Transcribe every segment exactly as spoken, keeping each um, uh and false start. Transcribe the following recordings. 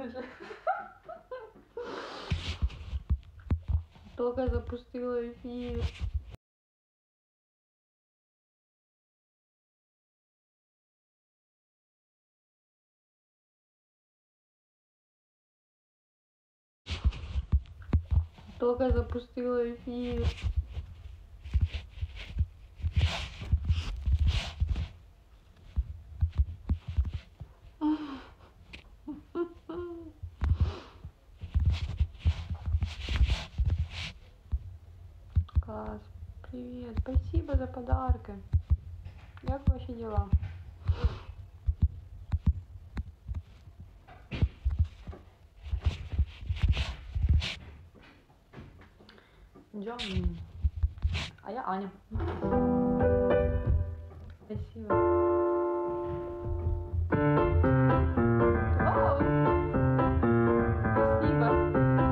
смысле? Только запустила эфир. Только запустила эфир. Класс. Привет. Спасибо за подарки. Как ваши дела? Джон. А я Аня. Спасибо. Вау. Спасибо.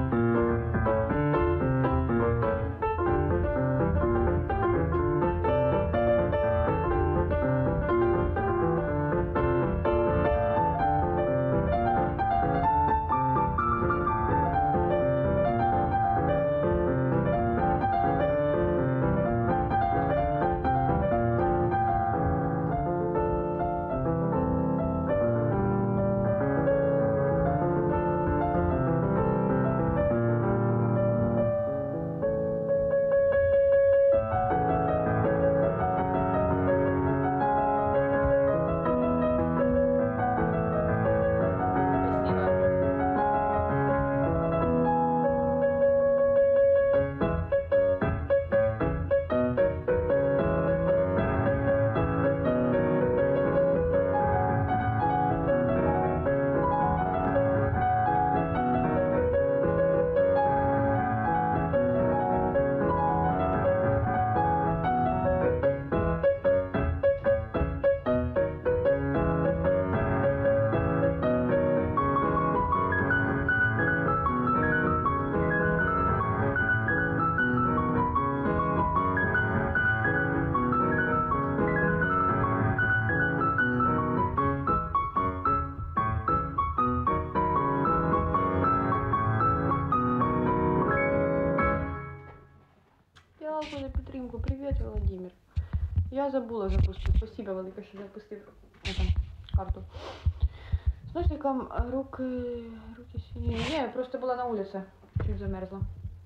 Дякую за підтримку. Привіт, Володимир. Я забула запустити. Спасибо, велике, що запустив это, карту. С носиком руки... руки сині. Не, я просто була на вулиці. Чуть замерзла.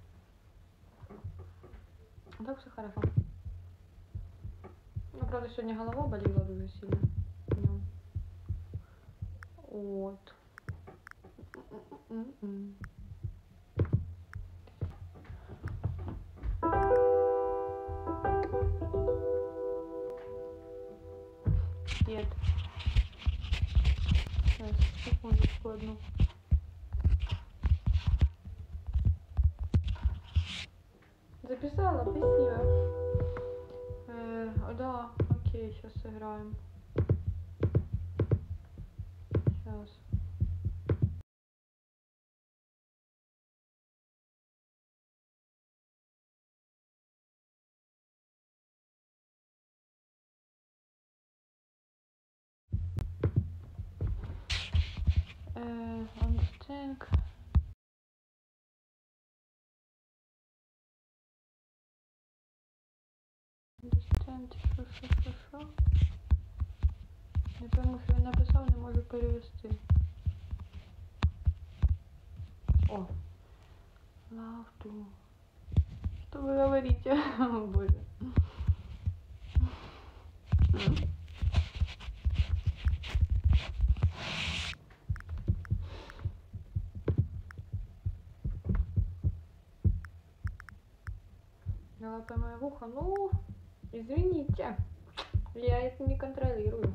А так все хорошо. Ну, правда, сьогодні голова боліла дуже сильно. Днем. От. М-м-м. Нет. Сейчас, секундочку одну. Записала? Спасибо. Э, да, окей, сейчас сыграем. Сейчас. Э, understand. Understand, що, що, що, що? Не пойму, що він написав, не можу перевести. О. Love to. Что вы говорите? О, боже. Лапай мое ухо. Ну, извините. Я это не контролирую.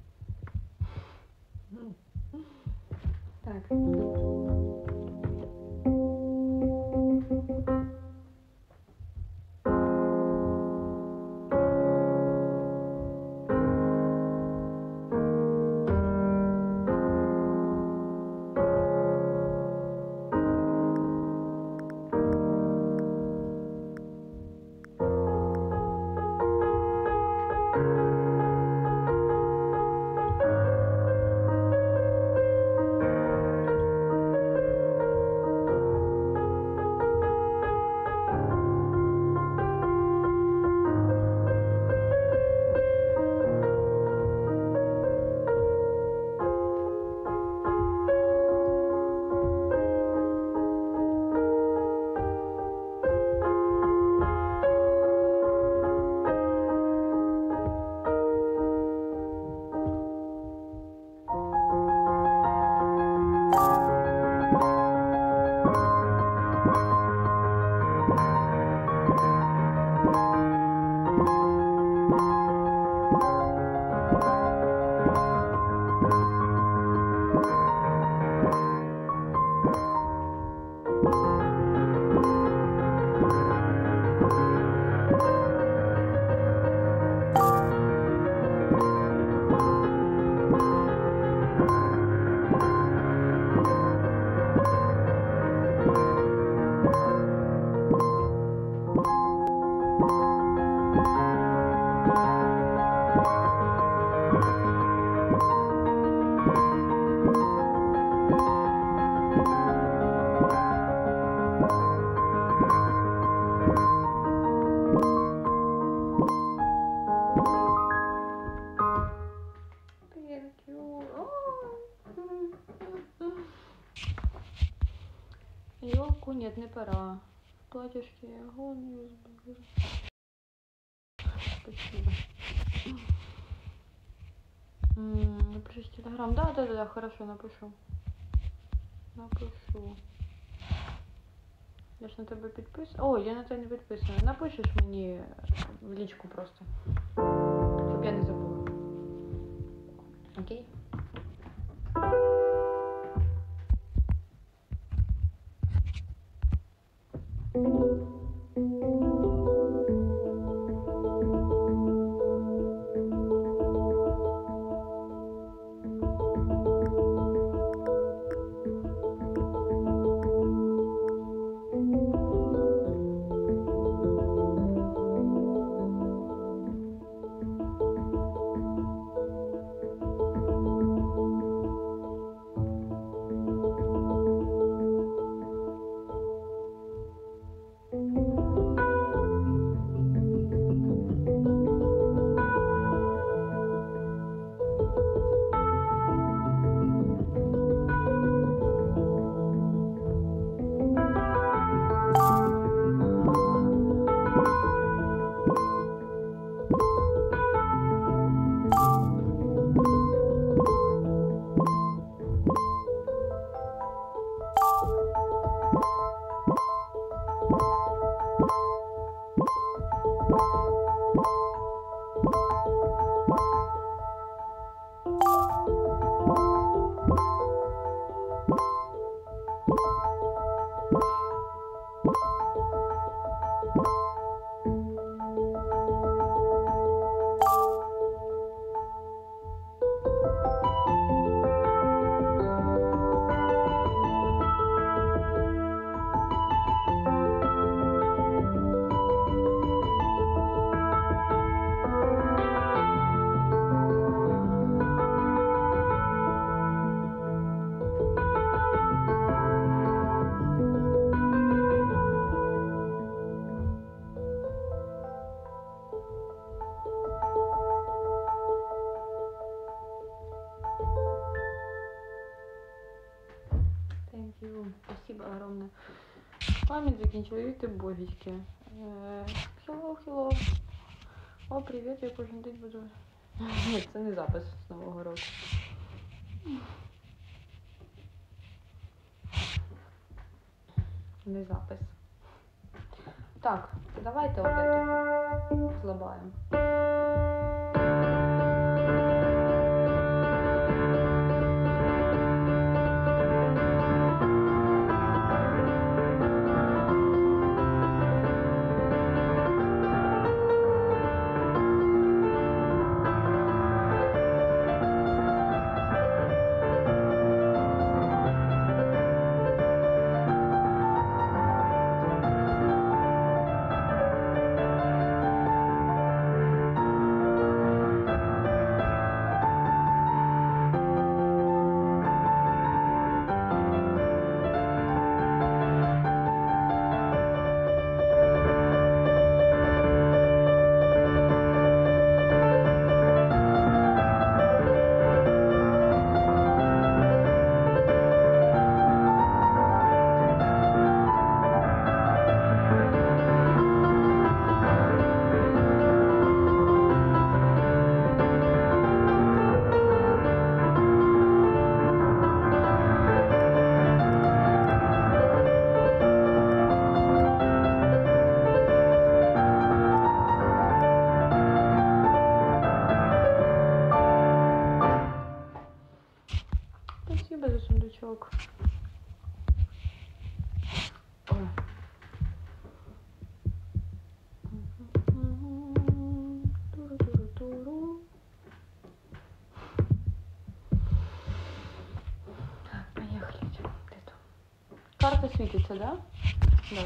Так. Елку нет, не пора. Платьишки, огонь, ю эс би. Спасибо. Напиши телеграм. Да, да, да, да, хорошо, напишу. Напишу. Я ж на тебе підписана. О, я на тебе не підписана. Напишеш мені в лічку просто. Щоб я не забула. Окей? Спасибо огромное. Память закінчила, і ти божечки. Hello, hello. О, привіт, я кожен день буду. Ні, це не запис з Нового року. Не запис. Так, давайте от эту злабаємо. Спасибо за сундучок. Ой. Туру-туру-туру. Поехали. Где-то. Карта светится, да? Да.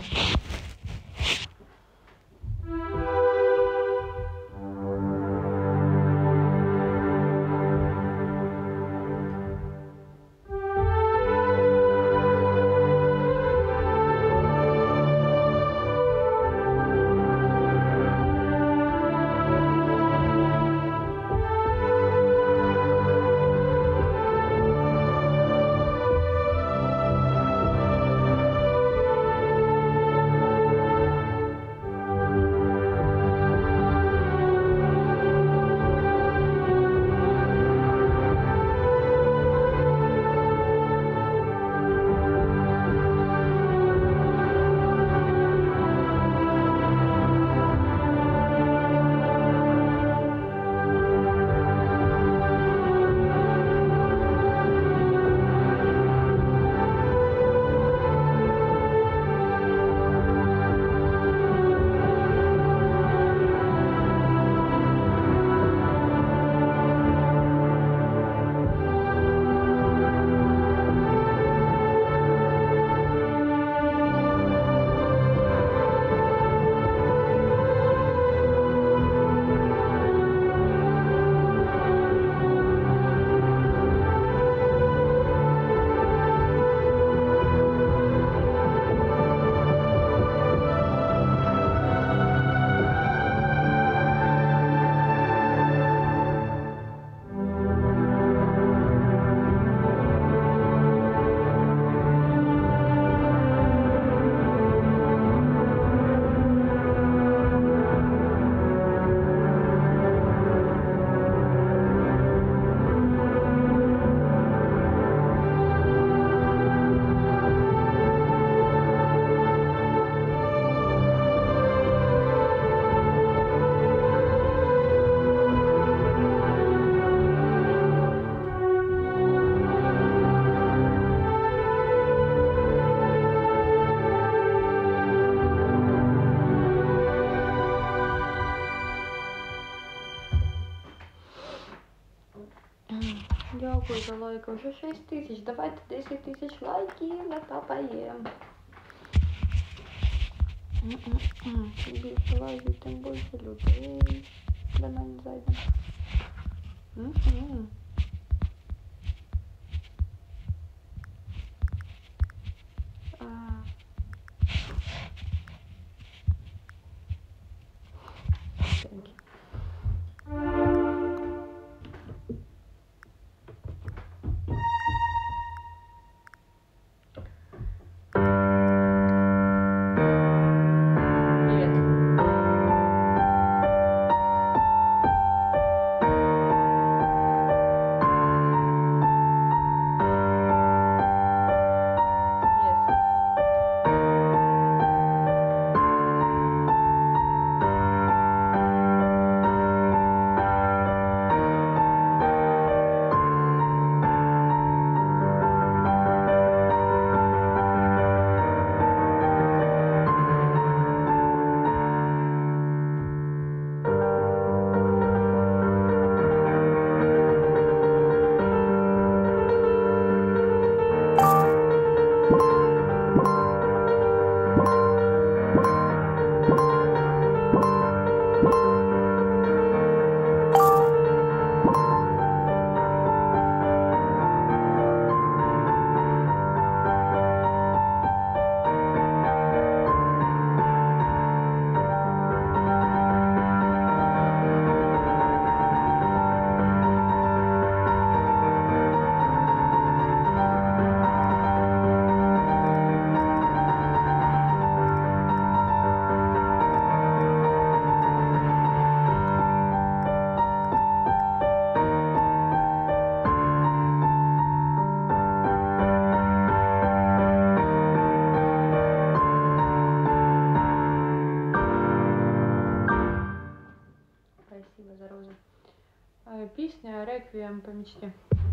дякую за лайки. Вже шість тисяч. Давайте десять тисяч лайків накапаємо. Чим більше лайків, тим більше людей до мене зайде. Пісня «Реквієм по мечті».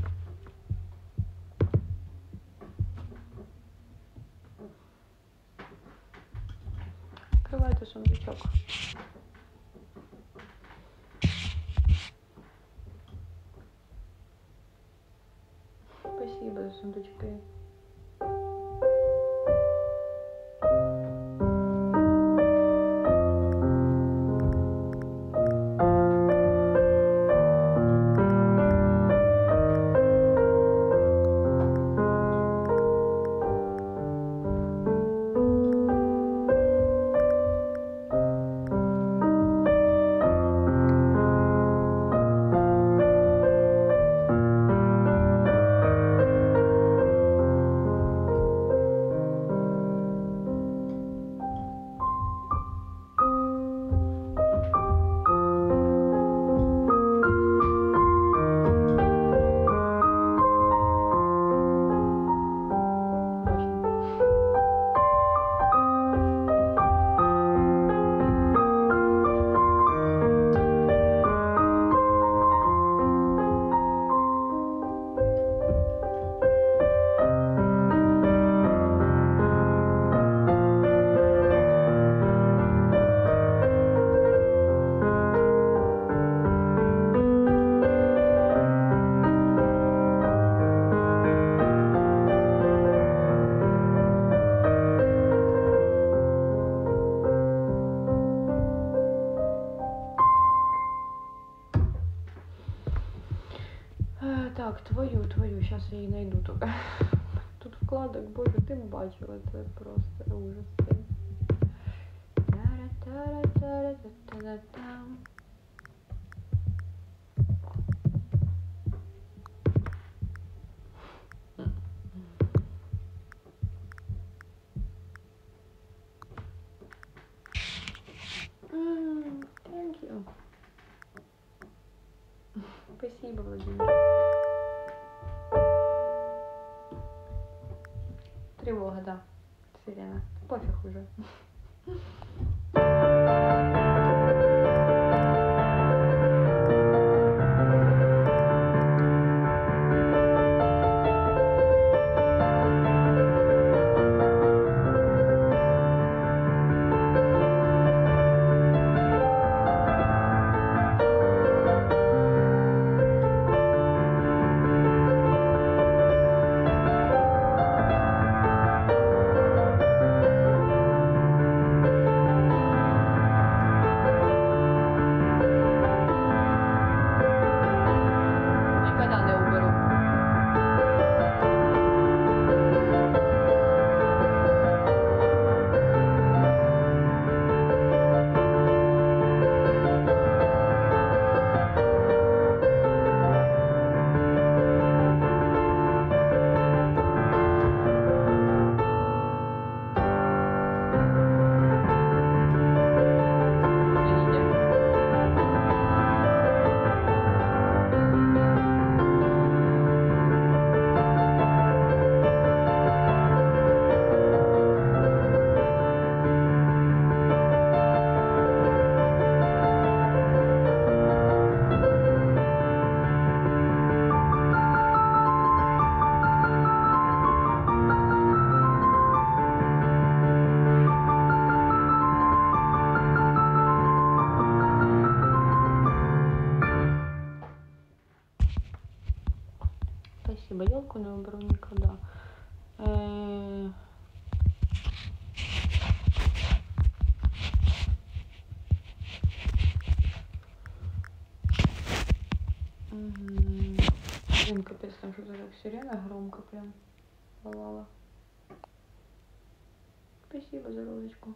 Відкривайте сундучок. Спасибо за сундучки. Так, твою, твою, сейчас я її найду тут. Тут вкладок, боже, ти б бачила, це просто ужас. Тара-тара-тара-та-та-та-там. Thank you. Спасибо, Владимир. Тревога, да. Сирена. Пофиг уже. как сирена громко прям волала. Спасибо за розочку.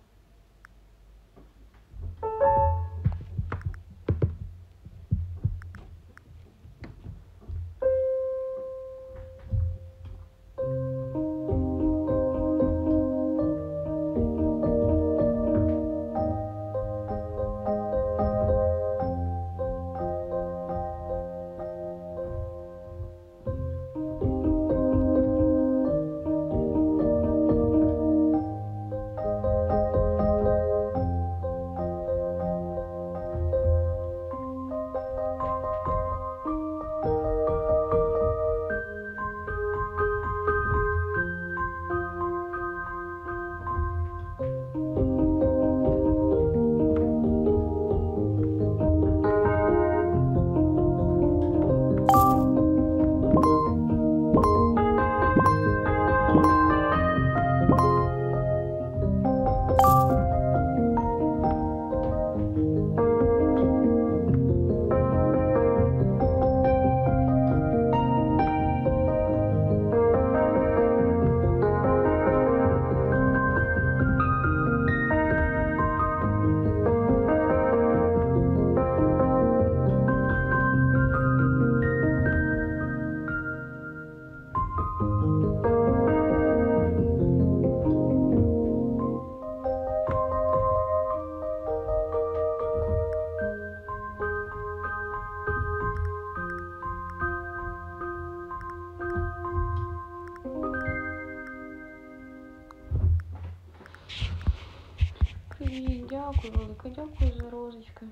Привіт, дякую, велика, дякую за розочки.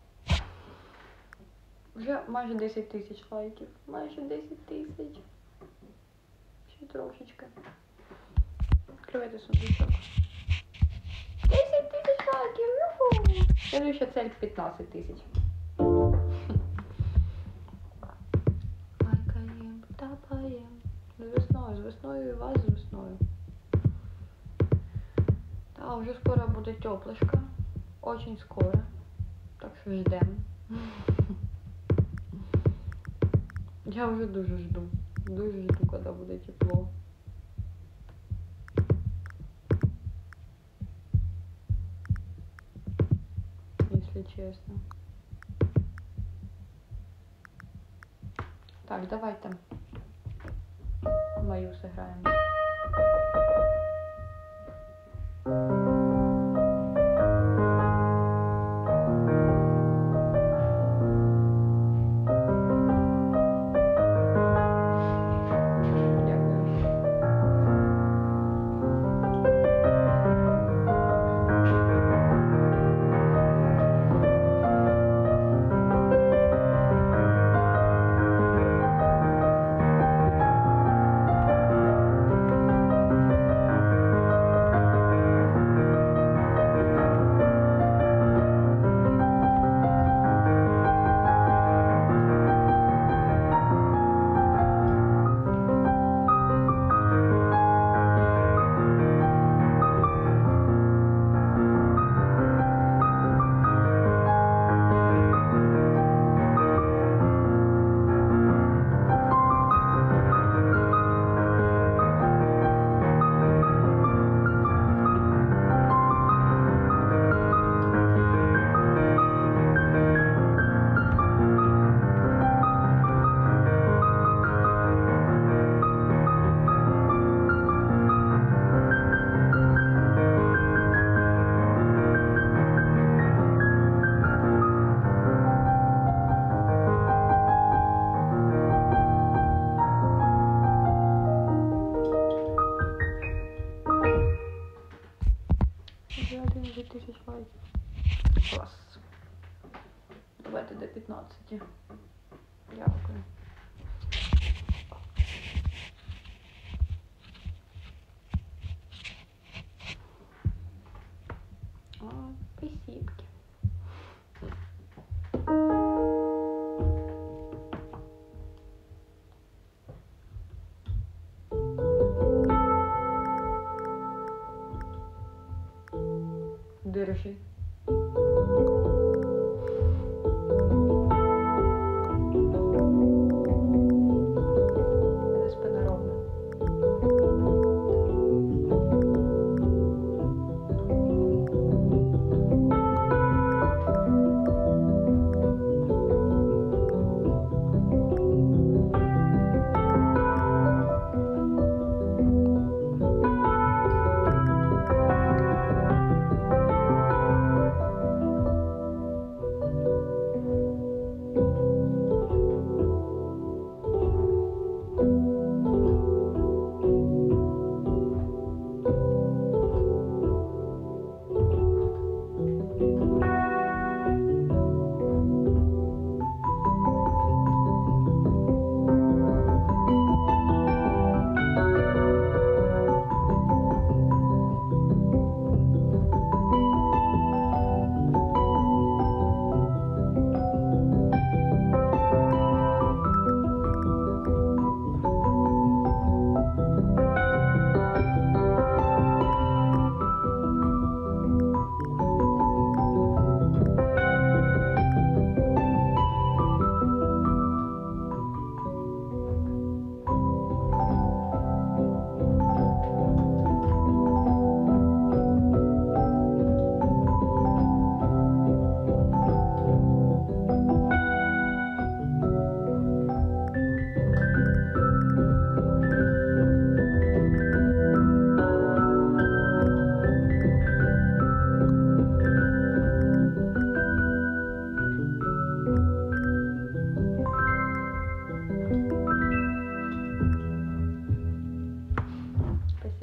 Вже майже десять тисяч лайків. Майже десять тисяч. Ще трошечки. Відкривайте сундучок. десять тисяч лайків, юху! Следующая цель пятнадцать тисяч. Лайкаєм, тапаєм. З весною, з весною і вас з весною. А уже скоро буде теплышко. Очень скоро. Так що ждем. Я вже дуже жду. Дуже жду, коли буде тепло. Если честно. Так, давайте мою сыграем. одинадцять тисяч лайків. Клас. Давайте до п'ятнадцяти. Дякую. О, спасибки. Держи.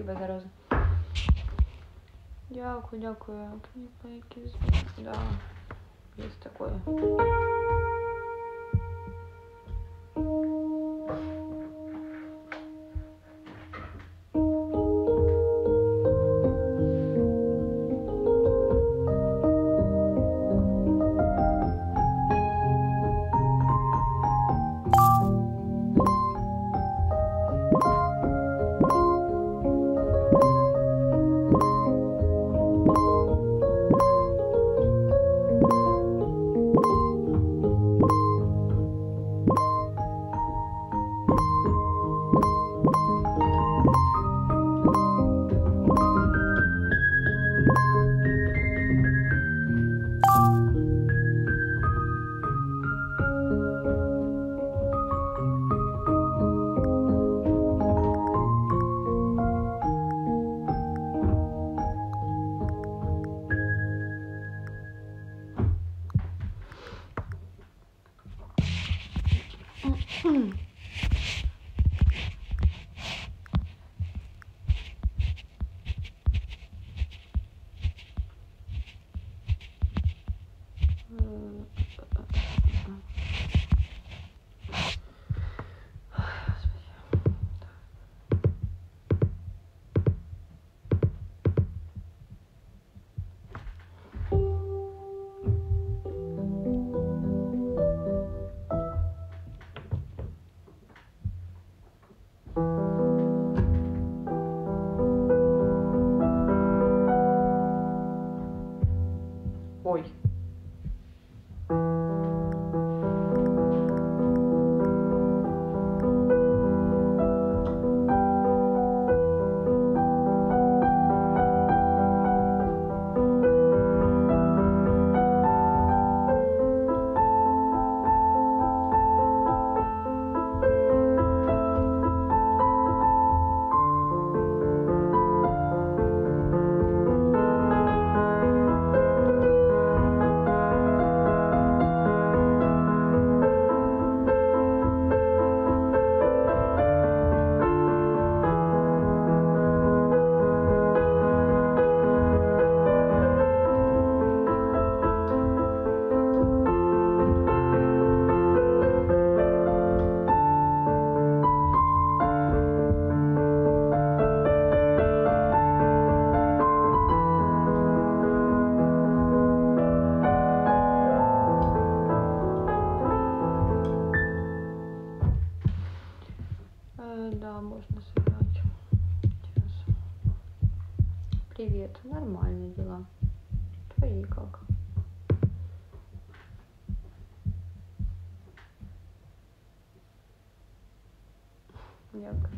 Спасибо за розу. Дякую, дякую. Книги, да, есть такое. Ой. Да, можно сыграть. Сейчас. Привет, нормальные дела. Твои как? Дякую.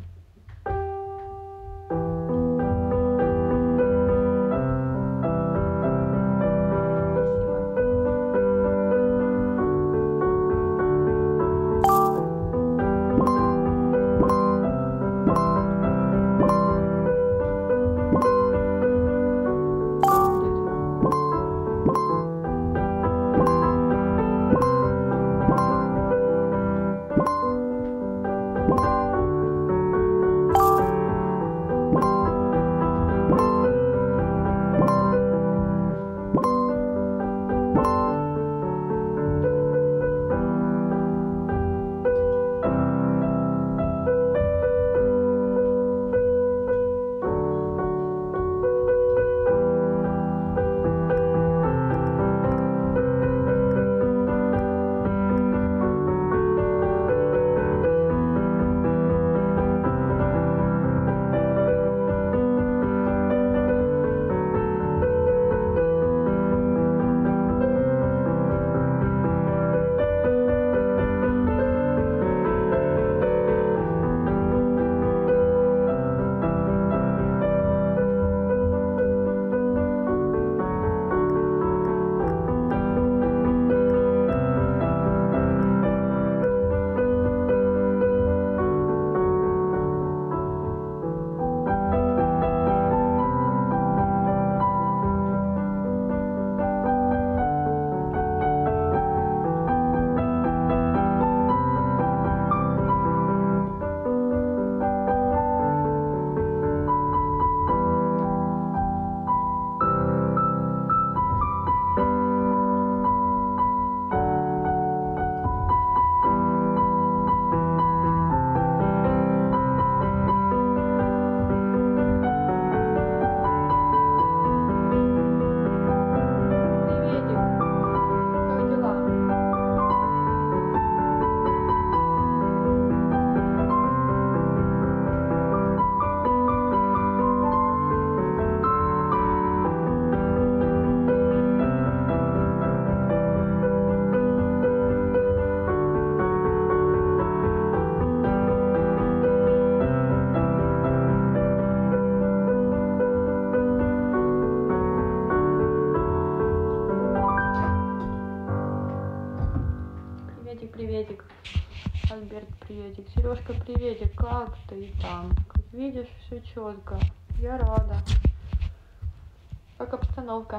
приветик. Сережка, приветик. Как ты там? Как видишь, все четко. Я рада. Как обстановка?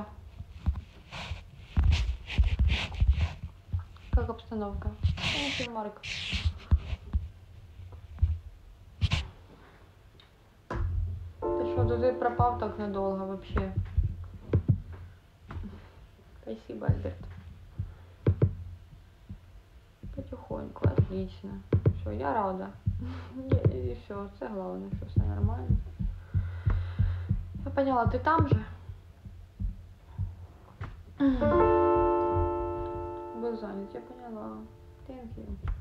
Как обстановка? Thank you, Марк. Ты что, ты пропал так надолго вообще? Спасибо, Альберт. Потихоньку, отлично. Все, я рада. И все, это главное, что все нормально. Я поняла, ты там же? Был занят, я поняла. Thank you.